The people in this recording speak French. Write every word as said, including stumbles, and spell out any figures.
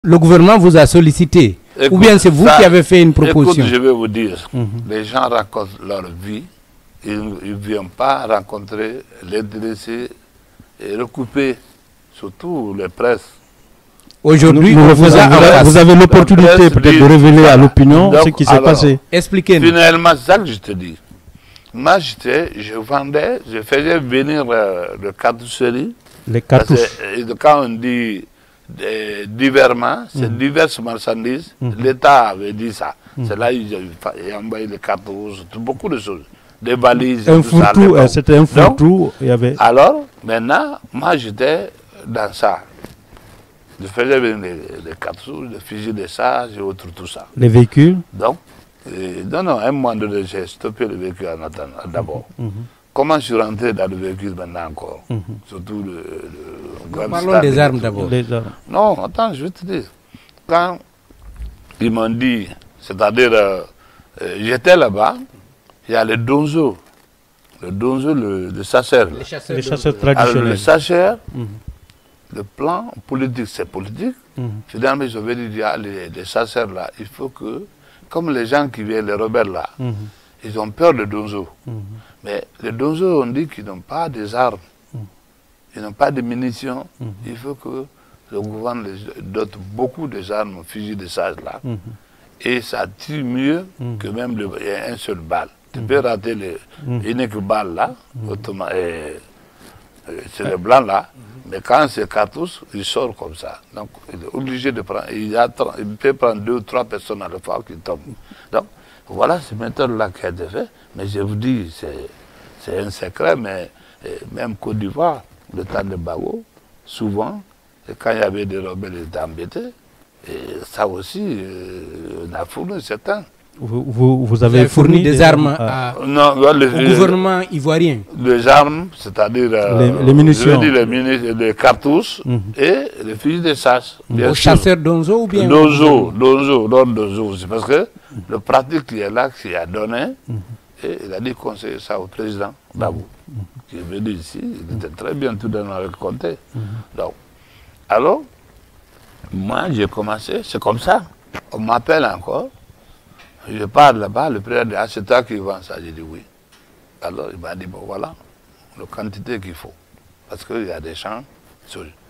Le gouvernement vous a sollicité, écoute, ou bien c'est vous ça, qui avez fait une proposition? Écoute, je vais vous dire, mm-hmm. les gens racontent leur vie, ils ne viennent pas rencontrer, les dresser et recouper, surtout les presses. Aujourd'hui, vous, vous, avez, vous avez l'opportunité peut-être de révéler à l'opinion ce qui s'est passé. Expliquez-nous. Finalement, c'est ça que je te dis. Moi, je vendais, je faisais venir euh, le cartousserie. Les cartouches. Quand on dit euh, diversement, c'est mmh. diverses marchandises. Mmh. L'État avait dit ça. Mmh. C'est là qu'ils ont envoyé les cartouches, beaucoup de choses. Des valises. Un fourre-tout, euh, c'était un fourre-tout. avait... Alors, maintenant, moi, j'étais dans ça. Je faisais venir les, les cartouches, les fusils de charge et autres, tout ça. Les véhicules? Donc, et, non, non, un moment donné, j'ai stoppé le véhicule en attendant, d'abord. Mmh. Comment je suis rentré dans le véhicule maintenant encore? Mmh. Surtout le, le grand Parlons des armes d'abord. Non, attends, je vais te dire. Quand ils m'ont dit, c'est-à-dire, euh, euh, j'étais là-bas, il y a le donzo. Le donzo, le, le sacher. Les chasseurs, les chasseurs traditionnels. Alors, le sacher, mmh. le plan politique, c'est politique. Mmh. Finalement, ils ont dit, ah, les, les chasseurs là, il faut que, comme les gens qui viennent, les rebelles là, mmh. ils ont peur de donzo. Mmh. Mais les donzo, on dit qu'ils n'ont pas des armes, mmh. ils n'ont pas de munitions. Mmh. Il faut que le gouvernement les dote beaucoup des armes, fusils de charge là. Mmh. Et ça tue mieux mmh. que même le, un seul balle. Tu mmh. peux rater les mmh. unique balle là, mmh. c'est le blanc là. Mais quand c'est cartouche, il sort comme ça. Donc, il est obligé de prendre. Il, a, il peut prendre deux ou trois personnes à la fois qui tombent. Donc, voilà cette méthode-là qui a été faite. Mais je vous dis, c'est un secret, mais même Côte d'Ivoire, le temps de Bago, souvent, quand il y avait des rebelles, ils étaient embêtés. Et ça aussi, euh, on a fourni certains. Vous, vous, vous avez vous fourni, fourni des, des armes à, à, non, le, au gouvernement ivoirien? Les armes, c'est-à-dire euh, les, les munitions, dire les, muni les cartouches mm-hmm. et les fusils de chasse. Aux chasseurs d'Onzo ou bien? Donzo, Donzo, Donzo. C'est parce que mm-hmm. le pratique qui est là, qui a donné, mm-hmm. et il a dit conseiller ça au président Babou, mm-hmm. qui est venu ici, il était très bien tout dans le comté. Mm-hmm. Donc, alors, moi j'ai commencé, c'est comme ça. On m'appelle encore. Je pars là-bas, le président dit, ah, c'est toi qui vends ça. J'ai dit oui. Alors il m'a dit, bon voilà, la quantité qu'il faut. Parce qu'il y a des champs.